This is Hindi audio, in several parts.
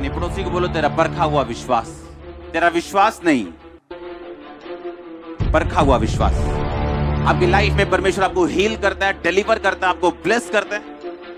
अपने पड़ोसी को बोलो तेरा परखा हुआ विश्वास, तेरा विश्वास नहीं, परखा हुआ विश्वास। आपकी लाइफ में परमेश्वर आपको हील करता है, डिलीवर करता है, आपको ब्लेस करता है,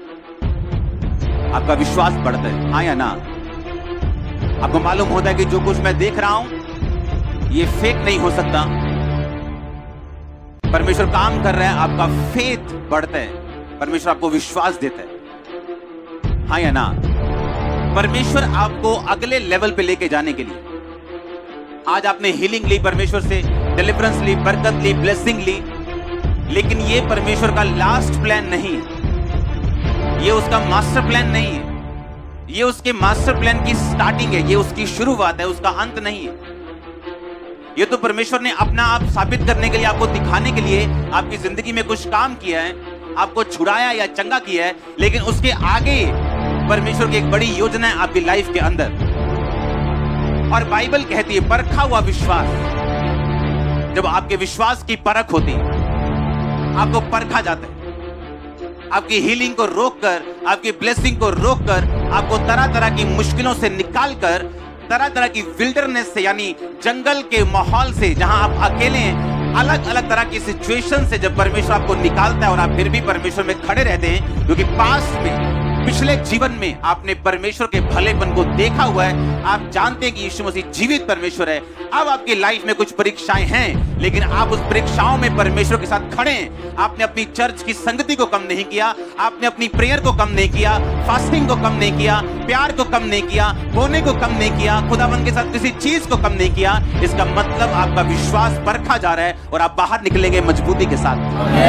आपका विश्वास बढ़ता है, हाँ या ना? आपको मालूम होता है कि जो कुछ मैं देख रहा हूं ये फेक नहीं हो सकता, परमेश्वर काम कर रहा है, आपका फेथ बढ़ता है, परमेश्वर आपको विश्वास देता है, हाँ या ना? परमेश्वर आपको अगले लेवल पे लेके जाने के लिए, आज आपने हीलिंग ली परमेश्वर से, डिलीवरेंस ली, बरकत ली, ब्लेसिंग ली, लेकिन ये परमेश्वर का लास्ट प्लान नहीं है, ये उसका मास्टर प्लान नहीं है, ये उसके मास्टर प्लान की स्टार्टिंग है, ये उसकी शुरुआत है, उसका अंत नहीं है। ये तो परमेश्वर ने अपना आप साबित करने के लिए, आपको दिखाने के लिए आपकी जिंदगी में कुछ काम किया है, आपको छुड़ाया या चंगा किया है, लेकिन उसके आगे परमेश्वर की एक बड़ी योजना है आपकी लाइफ के अंदर। और बाइबल कहती है परखा हुआ विश्वास, जब आपके विश्वास की परख होती है, आपको परखा जाता है, आपकी हीलिंग को रोककर, आपकी ब्लेसिंग को रोककर, आपको तरह तरह की मुश्किलों से निकालकर, तरह तरह की विल्डरनेस से यानी जंगल के माहौल से, जहां आप अकेले हैं, अलग अलग तरह की सिचुएशन से जब परमेश्वर आपको निकालता है और आप फिर भी परमेश्वर में खड़े रहते हैं, क्योंकि पास्ट में, पिछले जीवन में आपने परमेश्वर के भलेपन को देखा हुआ है, आप जानते हैं कि यीशु मसीह जीवित परमेश्वर है। अब आपकी लाइफ में कुछ परीक्षाएं हैं, लेकिन आप उस परीक्षाओं में परमेश्वर के साथ खड़े हैं। आपने अपनी चर्च की संगति को कम नहीं किया, आपने अपनी प्रेयर को कम नहीं किया, फास्टिंग को कम नहीं किया, प्यार को कम नहीं किया, होने को कम नहीं किया, खुदावंद के साथ किसी चीज को कम नहीं किया। इसका मतलब आपका विश्वास परखा जा रहा है और आप बाहर निकलेंगे मजबूती के साथ।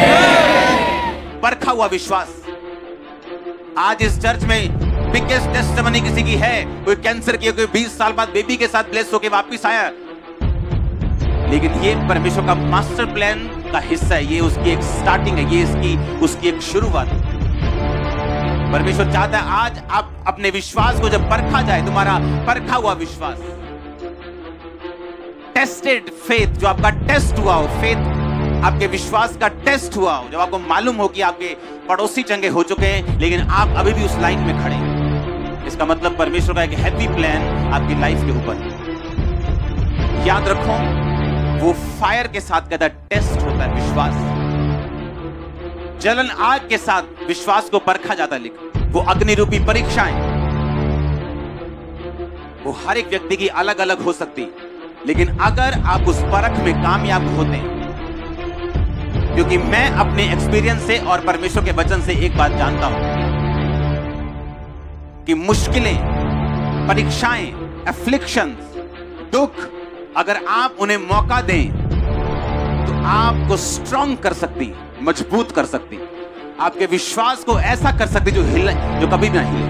परखा हुआ विश्वास। आज इस चर्च में बिगेस्ट टेस्टिमनी किसी की है, कोई कैंसर की, कोई 20 साल बाद बेबी के साथ ब्लेस होके वापस आया, लेकिन ये परमेश्वर का मास्टर प्लान का हिस्सा है, ये उसकी एक स्टार्टिंग है, ये उसकी एक शुरुआत है। परमेश्वर चाहता है आज आप अपने विश्वास को जब परखा जाए, तुम्हारा परखा हुआ विश्वास, टेस्टेड फेथ, जो आपका टेस्ट हुआ हो, फेथ आपके विश्वास का टेस्ट हुआ हो, जब आपको मालूम हो कि आपके पड़ोसी चंगे हो चुके हैं, लेकिन आप अभी भी उस लाइन में खड़े हैं, इसका मतलब परमेश्वर का एक हैवी प्लान आपकी लाइफ के ऊपर है। याद रखो, वो फायर के साथ कहता है टेस्ट होता है विश्वास, जलन आग के साथ विश्वास को परखा जाता है, लेकिन वो अग्नि रूपी परीक्षाएं, वो हर एक व्यक्ति की अलग अलग हो सकती, लेकिन अगर आप उस परख में कामयाब होते हैं, क्योंकि मैं अपने एक्सपीरियंस से और परमेश्वर के वचन से एक बात जानता हूं कि मुश्किलें, परीक्षाएं, एफ्लिक्शंस, दुख, अगर आप उन्हें मौका दें तो आपको स्ट्रांग कर सकती, मजबूत कर सकती, आपके विश्वास को ऐसा कर सकती जो कभी ना हिले।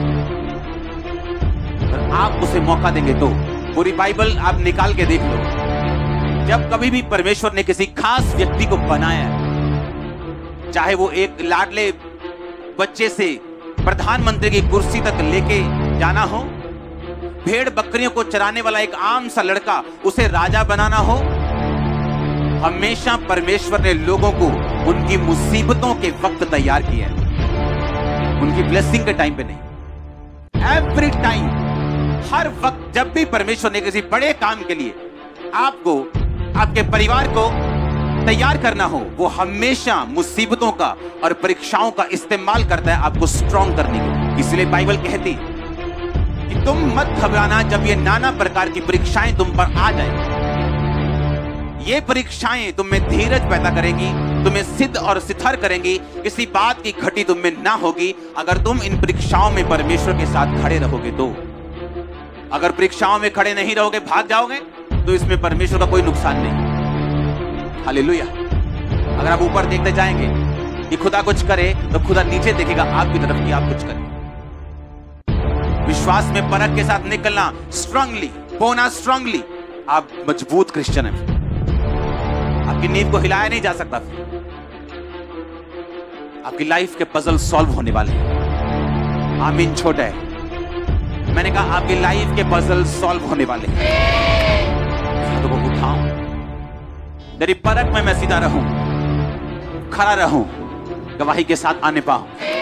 अगर आप उसे मौका देंगे तो पूरी बाइबल आप निकाल के देख लो, जब कभी भी परमेश्वर ने किसी खास व्यक्ति को बनाया, चाहे वो एक लाडले बच्चे से प्रधानमंत्री की कुर्सी तक लेके जाना हो, भेड़ बकरियों को चराने वाला एक आम सा लड़का उसे राजा बनाना हो, हमेशा परमेश्वर ने लोगों को उनकी मुसीबतों के वक्त तैयार किया है, उनकी ब्लेसिंग के टाइम पे नहीं। एवरी टाइम, हर वक्त जब भी परमेश्वर ने किसी बड़े काम के लिए आपको, आपके परिवार को तैयार करना हो, वो हमेशा मुसीबतों का और परीक्षाओं का इस्तेमाल करता है आपको स्ट्रांग करने के लिए। इसलिए बाइबल कहती कि तुम मत घबराना जब ये नाना प्रकार की परीक्षाएं तुम पर आ जाए। ये परीक्षाएं तुम में धीरज पैदा करेंगी, तुम्हें सिद्ध और सिथर करेंगी, किसी बात की घटी तुम में ना होगी, अगर तुम इन परीक्षाओं में परमेश्वर के साथ खड़े रहोगे तो। अगर परीक्षाओं में खड़े नहीं रहोगे, भाग जाओगे, तो इसमें परमेश्वर का कोई नुकसान नहीं। हालेलुया। अगर आप ऊपर देखते जाएंगे कि खुदा कुछ करे, तो खुदा नीचे देखेगा आपकी तरफ कि आप कुछ करें। विश्वास में परख के साथ निकलना, स्ट्रांगली होना, स्ट्रांगली, आप मजबूत क्रिश्चियन हैं। आपकी नींव को हिलाया नहीं जा सकता। आपकी लाइफ के पजल सॉल्व होने वाले हैं। आमीन। छोटा है, मैंने कहा आपकी लाइफ के पजल सॉल्व होने वाले हैं। तो वो उठाऊं, तेरी परख में मैं सीधा रहूं, खड़ा रहूं, गवाही के साथ आने पाऊं।